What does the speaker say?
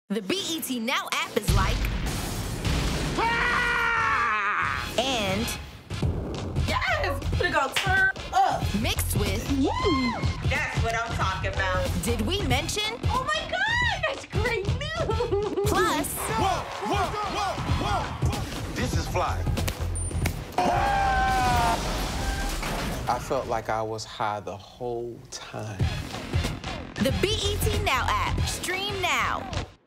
The BET Now app is like... And... Yes! We're gonna turn up. Mixed with... That's what I'm talking about. Did we mention? Oh my God! That's great news! Plus... Whoa! This is fly. I felt like I was high the whole time. The BET Now app. Stream now.